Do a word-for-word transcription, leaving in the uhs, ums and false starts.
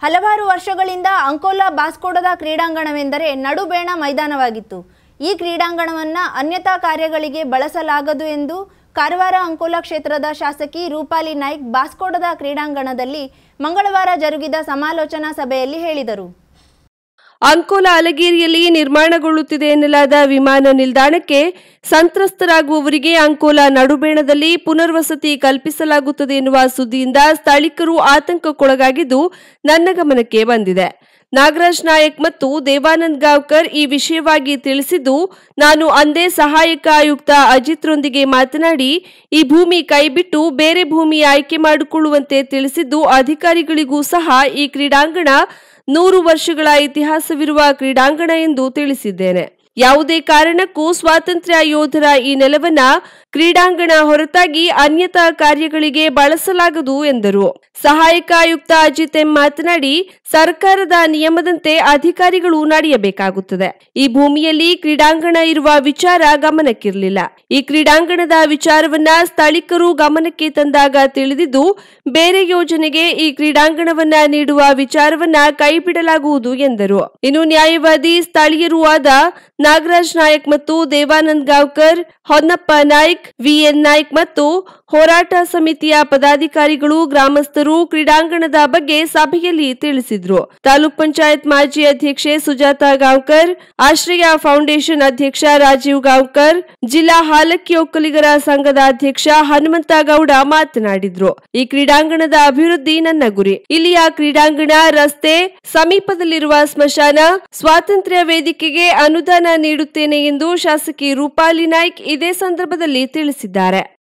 ಹಲವಾರು ವರ್ಷಗಳಿಂದ ಅಂಕೋಲಾ ಬಾಸ್ಕೋಡದ ಕ್ರೀಡಾಂಗಣವೆಂದರೆ ನಡುಬೇಣ ಮೈದಾನವಾಗಿತ್ತು. ಈ ಕ್ರೀಡಾಂಗಣವನ್ನು ಅನ್ಯತಾ ಕಾರ್ಯಗಳಿಗೆ ಬಳಸಲಾಗದು ಎಂದು ಕಾರವಾರ ಅಂಕೋಲಾ ಕ್ಷೇತ್ರದ ಶಾಸಕಿ ರೂಪಾಲಿ ನಾಯ್ಕ್ ಬಾಸ್ಕೋಡದ ಕ್ರೀಡಾಂಗಣದಲ್ಲಿ ಮಂಗಳವಾರ ಜರುಗಿದ ಸಮಾಲೋಚನಾ ಸಭೆಯಲ್ಲಿ ಹೇಳಿದರು. ಅಂಕೋಲಾ ಅಲಗೇರಿಯಲ್ಲಿ ನಿರ್ಮಾಣಗೊಳ್ಳುತ್ತಿದೆ ಎನ್ನಲಾದ ವಿಮಾನ ನಿಲ್ದಾಣಕ್ಕೆ ಸಂತ್ರಸ್ತರಾಗುವವರಿಗೆ ಅಂಕೋಲಾ ನಡುಬೇಣದಲ್ಲಿ ಪುನರ್ವಸತಿ ಕಲ್ಪಿಸಲಾಗುತ್ತದೆ ಎನ್ನುವ ಸುದ್ದಿಯಿಂದ ಸ್ಥಳೀಕರು ಆತಂಕಕ್ಕೊಳಗಾಗಿದ್ದು ನನ್ನ ಗಮನಕ್ಕೆ ಬಂದಿದೆ. ನಾಗರಾಜ್ ನಾಯಕ್ ಮತ್ತು ದೇವಾನಂದ್ ಗಾಂವ್ಕರ್ ಈ ವಿಷಯವಾಗಿ ತಿಳಿಸಿದ್ದು, ನಾನು ಅಂದೇ ಸಹಾಯಕ ಆಯುಕ್ತ ಅಜಿತ್ರೊಂದಿಗೆ ಮಾತನಾಡಿ ಈ ಭೂಮಿ ಕೈಬಿಟ್ಟು ಬೇರೆ ಭೂಮಿ ಆಯ್ಕೆ ಮಾಡಿಕೊಳ್ಳುವಂತೆ ತಿಳಿಸಿದ್ದು, ಅಧಿಕಾರಿಗಳಿಗೂ ಸಹ ಈ ಕ್ರೀಡಾಂಗಣ ನೂರು ವರ್ಷಗಳ ಇತಿಹಾಸವಿರುವ ಕ್ರೀಡಾಂಗಣ ಎಂದು ತಿಳಿಸಿದ್ದೇನೆ. ಯಾವುದೇ ಕಾರಣಕ್ಕೂ ಸ್ವಾತಂತ್ರ್ಯ ಯೋಧರ ಈ ನೆಲವನ್ನ ಕ್ರೀಡಾಂಗಣ ಹೊರತಾಗಿ ಅನ್ಯತಾ ಕಾರ್ಯಗಳಿಗೆ ಬಳಸಲಾಗದು ಎಂದರು. ಸಹಾಯಕ ಆಯುಕ್ತ ಅಜಿತ್ ಎಂ ಮಾತನಾಡಿ, ಸರ್ಕಾರದ ನಿಯಮದಂತೆ ಅಧಿಕಾರಿಗಳು ನಡೆಯಬೇಕಾಗುತ್ತದೆ. ಈ ಭೂಮಿಯಲ್ಲಿ ಕ್ರೀಡಾಂಗಣ ಇರುವ ವಿಚಾರ ಗಮನಕ್ಕಿರಲಿಲ್ಲ. ಈ ಕ್ರೀಡಾಂಗಣದ ವಿಚಾರವನ್ನ ಸ್ಥಳೀಕರು ಗಮನಕ್ಕೆ ತಂದಾಗ ತಿಳಿದಿದ್ದು, ಬೇರೆ ಯೋಜನೆಗೆ ಈ ಕ್ರೀಡಾಂಗಣವನ್ನ ನೀಡುವ ವಿಚಾರವನ್ನ ಕೈಬಿಡಲಾಗುವುದು ಎಂದರು. ಇನ್ನು ನ್ಯಾಯವಾದಿ ಸ್ಥಳೀಯರೂ ಆದ ನಾಗರಾಜ್ ನಾಯಕ್ ಮತ್ತು ದೇವಾನಂದ್ ಗಾಂವ್ಕರ್, ಹೊನ್ನಪ್ಪ ನಾಯ್ಕ್, ವಿಎನ್ ನಾಯ್ಕ್ ಮತ್ತು ಹೋರಾಟ ಸಮಿತಿಯ ಪದಾಧಿಕಾರಿಗಳು ಗ್ರಾಮಸ್ಥರು ಕ್ರೀಡಾಂಗಣದ ಬಗ್ಗೆ ಸಭೆಯಲ್ಲಿ ತಿಳಿಸಿದ್ರು. ತಾಲೂಕ್ ಪಂಚಾಯತ್ ಮಾಜಿ ಅಧ್ಯಕ್ಷೆ ಸುಜಾತಾ ಗಾಂವ್ಕರ್, ಆಶ್ರಯ ಫೌಂಡೇಶನ್ ಅಧ್ಯಕ್ಷ ರಾಜೀವ್ ಗಾಂವ್ಕರ್, ಜಿಲ್ಲಾ ಹಾಲಕ್ಕಿ ಒಕ್ಕಲಿಗರ ಸಂಘದ ಅಧ್ಯಕ್ಷ ಹನುಮಂತ ಗೌಡ ಮಾತನಾಡಿದ್ರು. ಈ ಕ್ರೀಡಾಂಗಣದ ಅಭಿವೃದ್ಧಿ ನನ್ನ ಗುರಿ. ಇಲ್ಲಿಯ ಕ್ರೀಡಾಂಗಣ, ರಸ್ತೆ, ಸಮೀಪದಲ್ಲಿರುವ ಸ್ಮಶಾನ, ಸ್ವಾತಂತ್ರ್ಯ ವೇದಿಕೆಗೆ ಅನುದಾನ ನೀಡುತ್ತೇನೆ ಎಂದು ಶಾಸಕಿ ರೂಪಾಲಿ ನಾಯ್ಕ್ ಇದೇ ಸಂದರ್ಭದಲ್ಲಿ ತಿಳಿಸಿದ್ದಾರೆ.